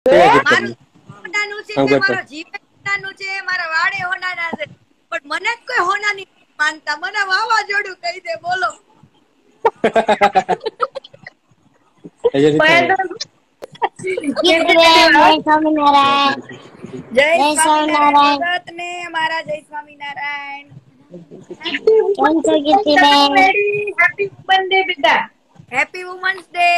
મારું હોનાનું છે, મારો જીવ હોનાનું છે, મારા વાળે હોનાના છે, પણ મને જ કોઈ હોનાની માનતા. મને વાવાઝોડું કહી દે. બોલો. જય સ્વામિનારાયણ ભગત ને અમારા જય સ્વામિનારાયણ. હેપી વુમન ડે બેટા. Happy women's day.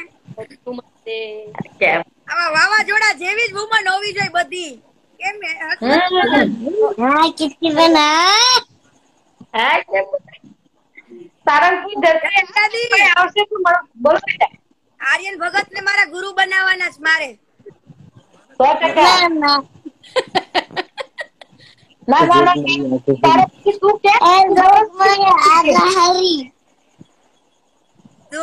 આવા વાવાઝોડા જેવી જ વુમન હોવી જોઈએ બધી. કેમ હા કીર્તિ બેન હા સારંગપુર જશે આવશે તો બોલો બેટા. આર્યન ભગત ને મારા ગુરુ બનાવવાના છે મારે. 100%. ના તું કે આગાહરી તો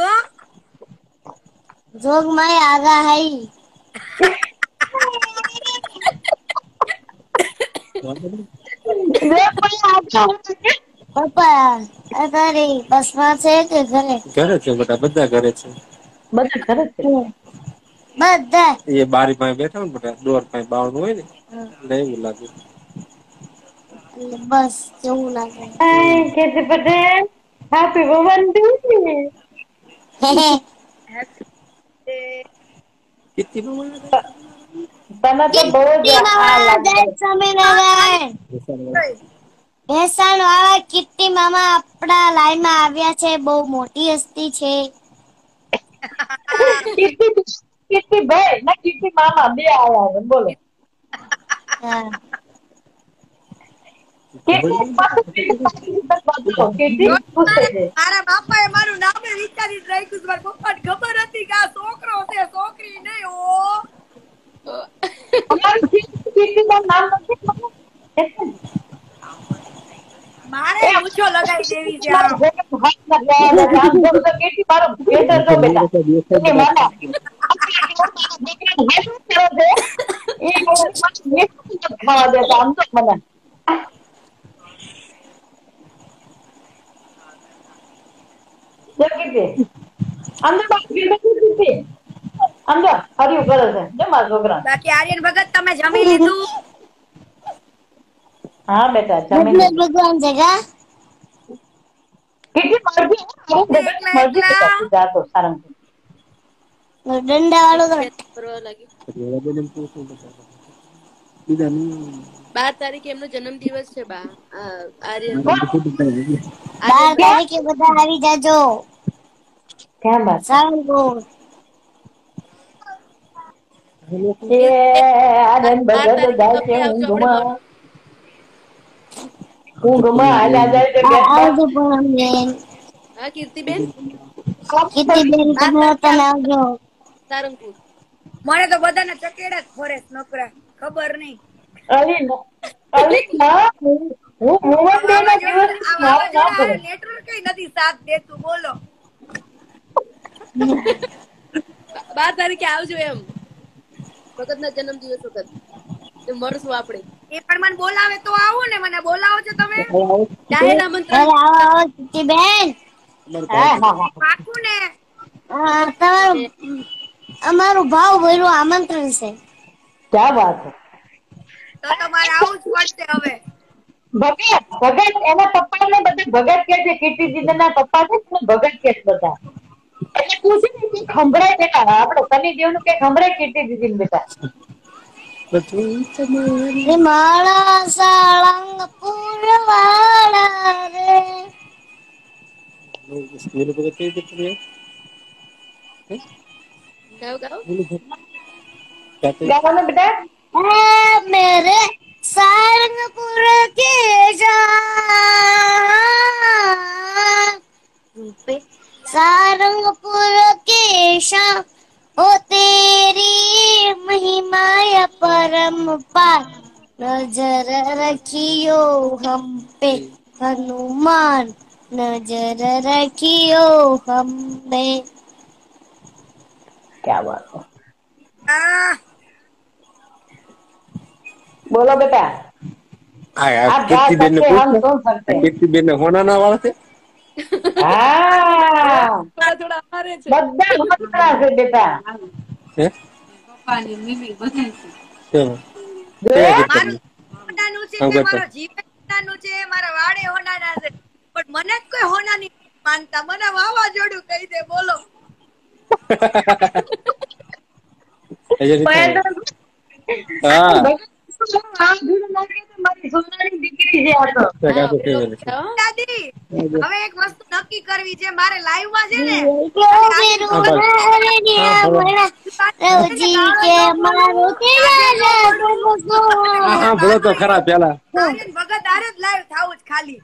જોગમાય આગાહી પપ્પા અત્યારે બસમાં છે કે ઘરે છે બધા ઘરે છે. બધા ખરે છે. બધા એ બારી પાસે બેઠા ને બધા ડોર પાસે બાવળું હોય ને એટલે એવું લાગે. બસ કેવું લાગે. કેસે પટેલ હેપી વુમન ડે. તને તો બહુ જ આ લાગે. ભેસાણ વાળા કીર્તિ મામા આપણા લાઈન માં આવ્યા છે. બહુ મોટી હસ્તી છે. કીર્તિ ભાઈ ના કીર્તિ મામા બે આવ્યા છે. બોલો. હા મારા બાપા એ મારું નામે વિચારી રાખ્યું. મારા પપ્પા ને ખબર હતી કે આ છોકરો છે, છોકરી નહીં. મારે મૂછો લગાવી દેવી છે. ખાવા દેતા આમ તો મને અંદર હરિયું કરે છે. જમા છોકરા બાકી આર્યન ભગત તમે જમી લીધું? હા બેટા જમી ભગવાન જગા એકલા એકલા ડંડા વાળો બીજા 12 તારીખે એમનો જન્મદિવસ છે. બા આર્યન 12 તારીખે બધા આવી જાજો. ક્યાં બાત સારંગપુર આનંદ 12 ભગત તારીખે જાય છે તમે આવજો ઊંઘમાં હાલ્યા જાય છે આવજો પૂનમબેન. હા કીર્તિબેન કીર્તિબેન તમે તને આવજો. સારંગપુર મને તો બધાને ચકેડા જ ફરે નકરા. ખબર નહીં. હું વુમન ડે ના દિવસ આ વાવાઝોડા નેટવર્ક નથી સાથ દેતું. બોલો. 12 તારીખે આવજો એમ ભગત ના જન્મદિવસ વખત મળશું આપણે. એ પણ મને બોલાવે તો આવું ને. મને બોલાવો છો તમે? જાહેર આમંત્રણ. આવો આવો કીર્તિબેન. પાકું ને? તમારું અમારું ભાવ ભર્યું આમંત્રણ છે. ક્યાં વાત છે. તો તમારે આવું જ પડશે હવે. ભગત એના પપ્પા ને બધા ભગત કે છે. કીર્તિજી ના પપ્પા છે ને ભગત કે છે બધા. એટલે પૂછે ને ખંભરાય બેટા. આપડે શનિદેવ નું કઈ ખંભરાય કીર્તિજી બેટા. માળા સાળંગપુર વાળા રે. ગાઓ ગાઓ ગાવાનું બેટા. मेरे सारंगपुर के शान पे सारंगपुर के शान ओ तेरी महिमा परम्पार नजर रखियो हम पे हनुमान नजर रखियो हम पे. ક્યાં વાત છે. બોલો બેટા. આ आप गा કીર્તિબેન ને सकते हम પૂછો. सुन सकते. કીર્તિબેન ને હોના ના વાળા છે. હા થોડા થોડા અમારે છે. બધા હોનારા છે બેટા. હે કેવા જોયે? મારું હોનાનું છે તે મારો જીવ હોનાનું છે મારા વાડે હોનાના છે પણ મને જ કોઈ હોનાની માનતા મને વાવાઝોડું કહી દે બોલો હા મારી સોનાની દીકરી છે આ તો. દાદી હવે એક વસ્તુ નક્કી કરવી છે મારે લાઈવ માં છે ને રવજી કે મારો હા ભલો તો ખરા પેલા આર્યન ભગત આરે જ લાઈવ થાવું જ ખાલી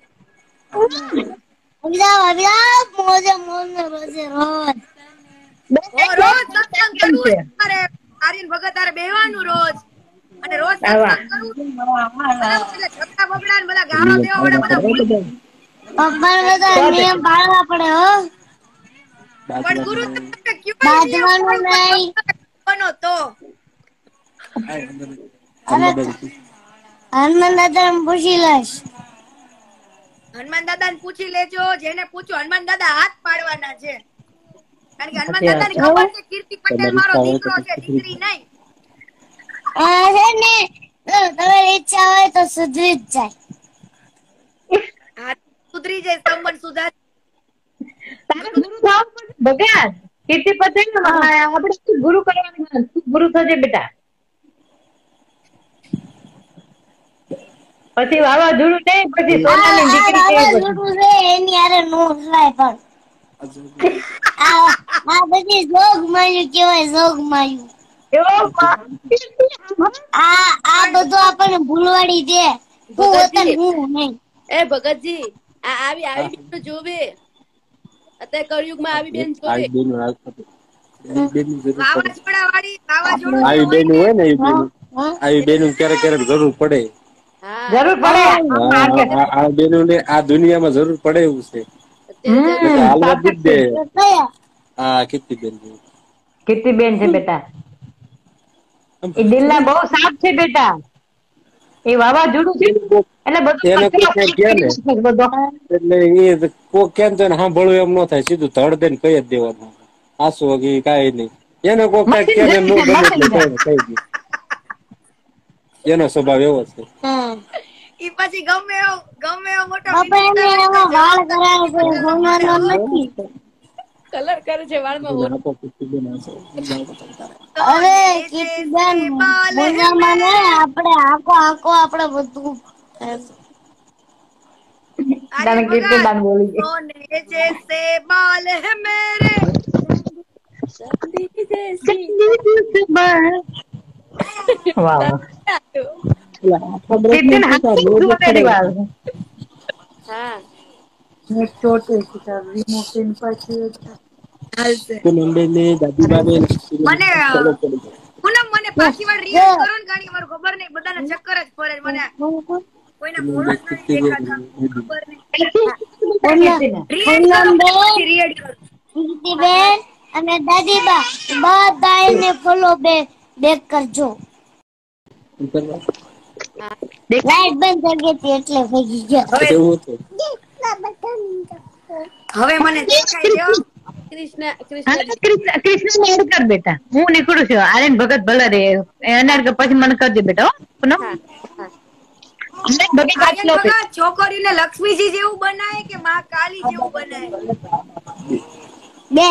મોજે મોજે રોજે રોજ રોજ સત્સંગ કરવું છે મારે આર્યન ભગત આરે બેહવાનું રોજ અને રોજ સત્સંગ કરવું બરાબર એટલે છત્તા બગડા ને બધા ગાળો દેવા પડે બધા ભૂલી પપ્પા બધા નિયમ પાળવા પડે હો પણ ગુરુ તમે ક્यों બાંધવાનું નહીં બનો તો હનુમાન દાદા પૂછી લઈશ હનુમાન દાદા ને પૂછી લેજો જેને પૂછ્યું હનુમાન દાદા હાથ પાડવાના છે કારણ કે હનુમાન દાદા ને ખબર છે કીર્તિ પટેલ મારો દીકરો છે દીકરી નહીં છે ને તમારી ઈચ્છા હોય તો સુધરી જ જાય હા સુધરી જાય સંબંધ સુધાર તારે ગુરુ થવું પડશે ભગવાન કીર્તિ પટેલ ને આપણે શું ગુરુ કરવાનું તું ગુરુ થજે બેટા પછી વાવાઝોડું નહીં પછી સોનાની દીકરી કેવી પછી. વાવાઝોડું છે એની હારે નો થાય પણ આ બધી જોગ માર્યું કેવાય જોગ માર્યું એવો માં. આ બધું આપણને ભૂલવાડી દે હું વતન હું નહીં એ ભગતજી આ આવી આવી બેન જોવે અત્યારે કળયુગમાં આવી બેન જોવે આવી બેન વાવાઝોડા વાળી વાવાઝોડું આવી બેન હોય ને એ બેન હા? આવી બેન ક્યારેક ક્યારેક જરૂર પડે હા જરૂર પડે આ બેનો ને આ દુનિયામાં જરૂર પડે એવું છે અત્યારે હાલવા જ દે તો કયા હા કેટલી બેન કીર્તિબેન છે બેટા એ દિલના બહુ સાફ છે બેટા એ વાવાઝોડું છે એટલે એને કોઈ કઈ કહે ને બધો એટલે એ કોઈ કેમ તો સાંભળવું એમ ન થાય સીધું ધડ દે ને કહી જ દેવાનું આંસુ વગી કાંઈ નહીં એને કોઈ કઈ કે ને ન ગમે એટલે કહી દે એનો સ્વભાવ એવો છે ઈ પછી ગમે એવો મોટો બાપા એને એમાં વાળ કરાવે છે સોનાનો નથી કલર કરે છે વાળમાં હોલ આપો બેન હશે અરે કીર્તિબેન મોજામાં ને આપણે આખો આપણે બધું તને કીર્તિદાન બોલી ગઈ सोने जैसे बाल है मेरे વાહ વાહ કીર્તિન હાથ સુવડેલી વાળ હા પૂનમબેન ને દાદીબાબેન મને પૂનમ મને પાછી વાર રિયલ કરો ને ગાણી મારું ખબર નહીં બધાને ચક્કર જ ફરે મને કોઈને મોઢું જ નથી દેખાતા ખબર નહીં રિયલ કરો પછી રિયલ કરો કીર્તિબેન અને દાદીબા બધા એને ફોલો બેક કરજો લાઈટ બંધ થઈ ગઈ હતી એટલે ભેગી ગયા એવું હતું હવે મને દેખાય છે કૃષ્ણ કૃષ્ણ કૃષ્ણ ને એડ કર બેટા હું નીકળું છું આર્યન ભગત ભલે રે એના પછી મને કરજે બેટા હો પૂનમ હા હા આર્યન ભગત આર્યન ભગત છોકરીને લક્ષ્મીજી જેવું બનાય કે માં કાલી જેવું બનાય બે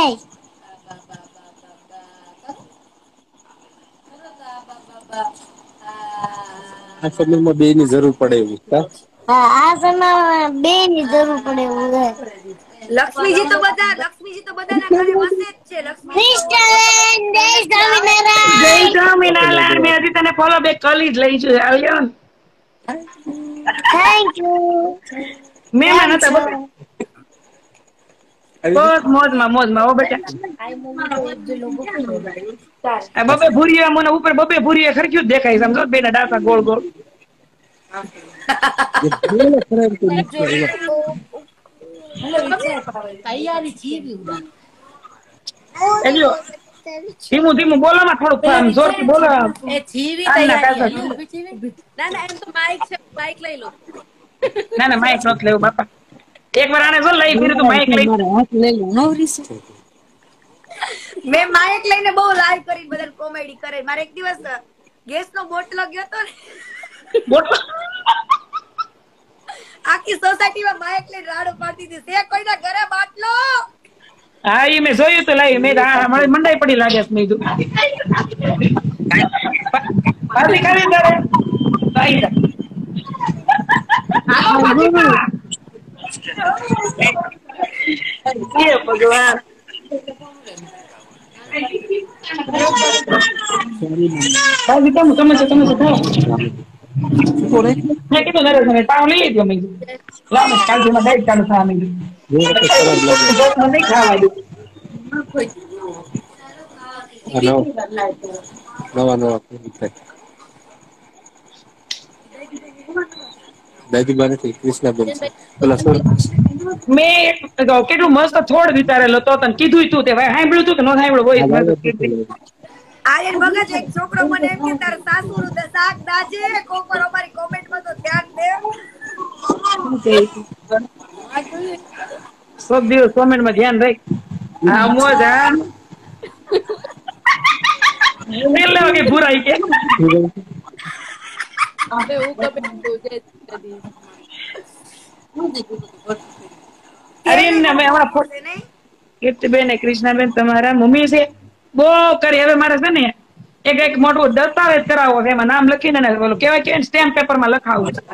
આ સમયમાં બે ની જરૂર પડે એવું હા હા આ સમયમાં બે ની જરૂર પડે એવું છે લક્ષ્મીજી તો બધાના ઘરે વસે જ છે લક્ષ્મી કૃષ્ણ જય સ્વામિનારાયણ જય સ્વામિનારાયણ મેં હજી તને ફોલો બેક કરી જ લઈ છું આવ્યો ને થેન્ક યુ મહેમાન હતા બસ મોજમાં હો બેટા આ બબે ભૂરીયા મને ઉપર બબે ભૂરીયા ખરખ્યું જ દેખાય સમજો બેના ડાસા ગોળ ગોળ એજો ધીમું ધીમું બોલો માં થોડુંક આમ જોરથી બોલો ના ના એમ તો માઇક છે માઇક લઈ લો ના ના માઇક નથી લેવું બાપા એકવાર આને જો લઈ ફીરું તો માઇક લઈ મેં માઇક લઈને બહુ લાઈવ કરીને બધાને કોમેડી કરે. મારે એક દિવસ ગેસ નો બોટલો ગયો તો ને, બોટલો આખી સોસાયટીમાં માઇક લઈને રાડો પાડતી હતી, છે કોઈના ઘરે બાટલો? હા ઈ મેં જોયું તો લાવી મેં મને મંડાઈ પડી લાગે છે મેં કીધું પાછી કરી તારે ભાઈ હે ભગવાન બાકી તમે મેં કીધું નરેશ મને પાવ લઈ લીધો મેં કીધું લાવ ને કાલથી માં ડાયટ ચાલુ થવા મેં કીધું નહીં ખાવા દઉં નવા નવા દાદીબા નથી, કૃષ્ણાબેન છે. પેલા સોર મેં કેટલું મસ્ત થોડ વિચારેલો તો તને કીધું તું તે ભાઈ સાંભળ્યું તું કે ન સાંભળ્યું હોય આર્યન ભગત એક છોકરો મને એમ કે તાર સાસુનું શાક દાજે, કોકર અમારી કોમેન્ટમાં તો ધ્યાન દે. સબ દિવસ કોમેન્ટ માં ધ્યાન રાખ. હા મોજ હા એટલે કે બુરાઈ કે હું કમેન્ટ કરું જય દ્વારકાધીશ. અરે ને મેં હમણાં છે નહીં? કીર્તિબેન ને કૃષ્ણાબેન તમારા મમ્મી છે બહુ કરી. હવે મારે છે ને એક મોટું દસ્તાવેજ કરાવવો છે, એમાં નામ લખીને ને ઓલું કેવાય કે સ્ટેમ્પ પેપર માં લખાવું છે.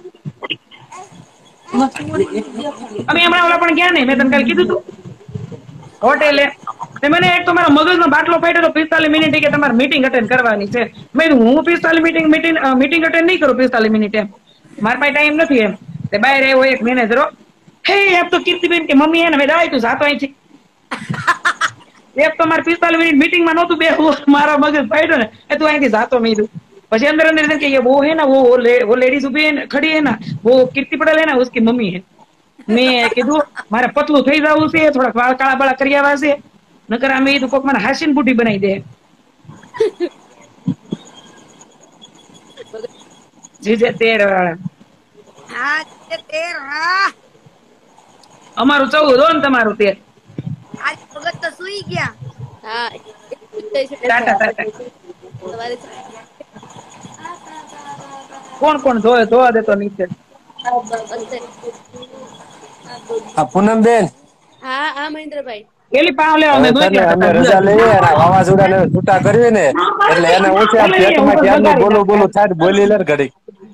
અમે હમણાં ઓલા પણ ગયા નહીં, મેં તને કાલે કીધું તું હોટેલે મને એક તો મારા મગજનો બાટલો ફાટ્યો તો 45 મિનિટ કે તમારે મીટિંગ અટેન્ડ કરવાની છે. મેં કીધું હું 45 મીટિંગ અટેન્ડ નહીં કરું 45 મિનિટ એમ મારા પાસે ટાઈમ નથી એમ. તે બહાર આવ્યો એક મેનેજરો, હે એમ તો કીર્તિબેન કે મમ્મી એને મેં દાય તું જાતો અહીંથી. એક તો મારે 45 મિનિટ मीटिंग में नहोतुं बेहવું, मारा मगज फाट्यो ने ए तू અહીંથી જાતો મીધું. પછી अंदर अंदर के ये वो है ना वो लेडीज उभी है खड़ी है ना वो कीर्ति पटेल है ना उसकी मम्मी है. મેં કીધું મારે પતલું થઈ જવું છે, થોડા વાળ કાળા બાળા કરી આવ્યા છે, નકર આમે એ કોક મને હાસીન બુટી બનાવી દે. જીજે 13 વાળા હા 13 હા અમારું 14 હો ને તમારું 13. આજ ભગત તો સુઈ ગયા. હા ટાટા ટાટા. સવારે કોણ કોણ જોવા દેતો નીચે. આ પૂનમબેન હા હા મહેન્દ્રભાઈ એલી પાવ લેવા હવે મેં તને દોડ્યા અમે હતા. રજા લઈએ અને વાવાઝોડાને છૂટા કરવી ને એટલે એને ઓછી આમ પેટમાં ક્યારનું બોલું બોલું થાય બોલી લે ઘડી.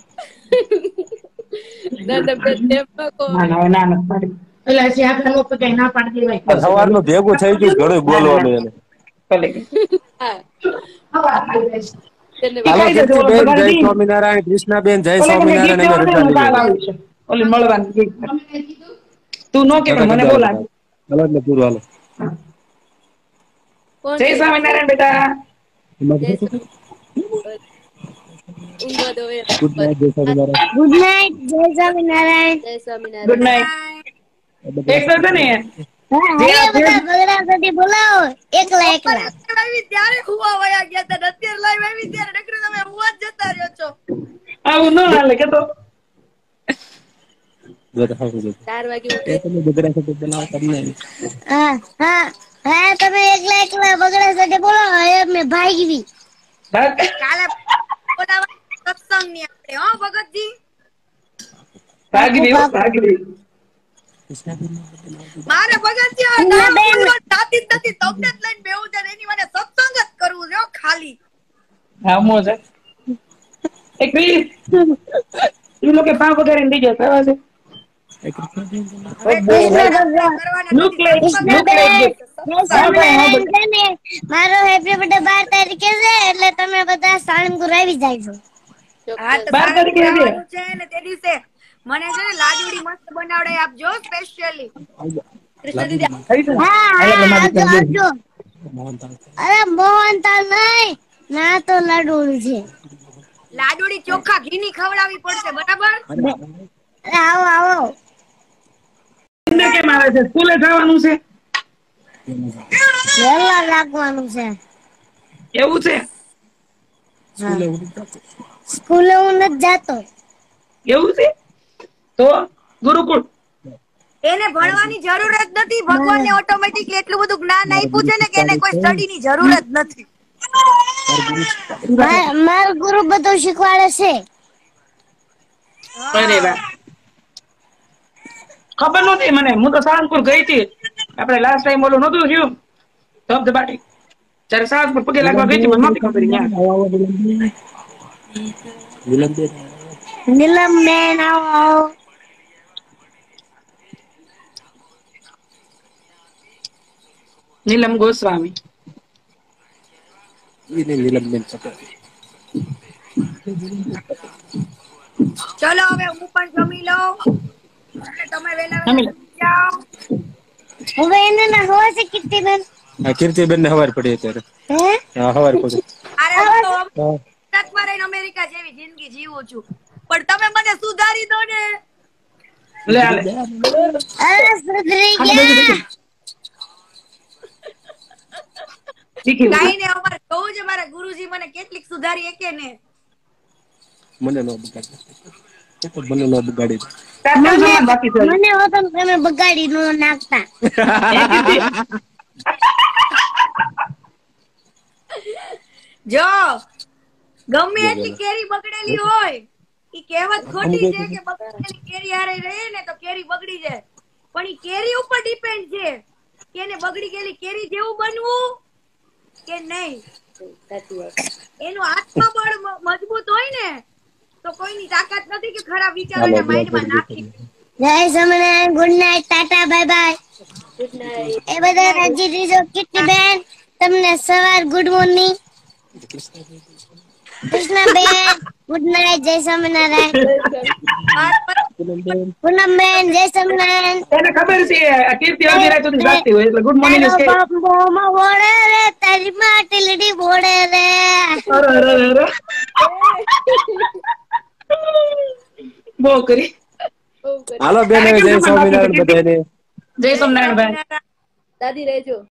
દાદા ના ના પાડી. પેલા છે આ ખાલો તો કઈ ના પાડી દેવાય. સવારનું ભેગું થઈ ગયું ઘણું બોલવાનું એને. ભલે હા હવા ખાઈ જાય. હાલો કીર્તિબેન જય સ્વામિનારાયણ, કૃષ્ણાબેન જય સ્વામિનારાયણ. અમે રજા લઈએ ઓલી મળવાની તું નો કે મને બોલાવે. હાલો એટલે પૂરું હાલો. કોણ જય સ્વામિનારાયણ બેટા. ઊંઘવા દો એ ગુડ નાઇટ, જય સ્વામિનારાયણ. ગુડ નાઇટ, જય સ્વામિનારાયણ. જય ગુડ સ્વામિનારાયણ. નાઇટ. એક તો છે ને હા બધા બગડા સુધી બોલાવો એકલા એકલા. આવી ત્યારે હુવા વયા ગયા હતા, અત્યારે લાઈવ આવી ત્યારે નકર તમે હુવા જ જતા રહ્યો છો. આવું ન હાલે કે તો 4 વાગે ઉઠી હા હા હા તમે એકલા એકલા બગડા સુધી બોલાવો અમે ભાગવી. કાલે બોલાવા સત્સંગ ની આપણે હો ભગતજી. ભાગી મારે ભગતજી આ નામ બોલવા જાતી જ નથી, તમને જ લઈને બેહું છે એની મને સત્સંગ જ કરવું છે ખાલી. હા મોજ એક ઈ લોકો પાવ વગેરે લઈ ગયા થવા છે. લુક લાઈક સ્વામિનારાયણ છે ને મારો હેપી બર્થડે 12 તારીખે છે એટલે તમે બધા સાળંગપુર આવી જાયજો. હા તો 12 તારીખે આવવાનું છે ને તે દિવસે મને છે ને લાડુડી મસ્ત બનાવડાઈ આપજો સ્પેશિયલી. કૃષ્ણ દીદી હા આવજો આવજો. અરે મોહનથાળ નહીં ના તો લાડુડી છે. લાડુડી ચોખ્ખા ઘીની ખવડાવવી પડશે બરાબર. અરે આવો આવો. અંદર કેમ આવે છે? સ્કૂલે જવાનું છે વહેલા લાગવાનું છે. એવું છે? સ્કૂલે હું નથી જાતો. એવું છે તો ગુરુકુળ એને ભણવાની જરૂર જ નથી. ભગવાનને ઓટોમેટિકલી એટલું બધું જ્ઞાન આપ્યું છે ને કે એને કોઈ સ્ટડી ની જરૂર જ નથી. મારો ગુરુ બધું શીખવાડે છે. અરે વાહ, ખબર નહોતી મને. હું તો સાળંગપુર ગઈ હતી આપણે લાસ્ટ ટાઈમ ઓલું નહોતું થયું ધબધબાટી, ત્યારે સાળંગપુર પગે લાગવા ગઈ હતી, મને નહોતી ખબર ત્યાં. નીલમ બેન આવો. નીલમ ગોસ્વામી. નીલમબેન ચલો હવે હું પણ જમી લઉં અને તમે વેલા જમી લો. જમી જાઓ. હવે એને ના હોય છે કીર્તિબેન. કીર્તિબેન ને હવાર પડી અત્યારે. હે હા હવાર પડી. અરે હું તો ગુજરાતમાં રહીને અમેરિકા જેવી જિંદગી જીવું છું, પણ તમે મને સુધારી દો ને. લે આલે. અરે સુધરી ખાલી ગયા. બેસી બેસી. શીખી લીધું. કાઈ ને અમારે કહું છે મારા ગુરુજી મને કેટલીક સુધારી એકે ને. મને નો બગાડી. મને નો બગાડી. તાર કેમ સમાન બાકી છે? મને હોતો ને તમે બગાડી નો નાખતા. હે કીર્તિ? જો ગમે એટલી કેરી બગડેલી હોય, ઈ કહેવત ખોટી છે કે બગડેલી કેરી હારે રહે ને તો કેરી બગડી જાય, પણ ઈ કેરી ઉપર ડિપેન્ડ છે કે એને બગડી ગયેલી કેરી જેવું બનવું કે નહીં. એનું આત્મબળ મજબૂત હોય ને તો કોઈની તાકાત નથી કે ખરાબ વિચારો એના માઇન્ડમાં નાખી. જય Swaminarayan. Good night. Tata bye bye. Good night. એ બધા રાજી રીજો. કીર્તિબેન તમને સવાર good morning. Krishnaben good night. જય સ્વામિનારાયણ. પૂનમબેન જય સ્વામિનારાયણ. એને ખબર છે આ કીર્તિ અડધી રાત સુધી જાગતી હોય એટલે ગુડ મોર્નિંગ તારો કે. બાપોમાં બોડે રે, તારી માટલીડી બોડે રે. અરે અરે અરે. બહુ કરી. હાલો બેન, જય સ્વામિનારાયણ બધાને. જય સ્વામિનારાયણ ભાઈ. દાદી રહેજો.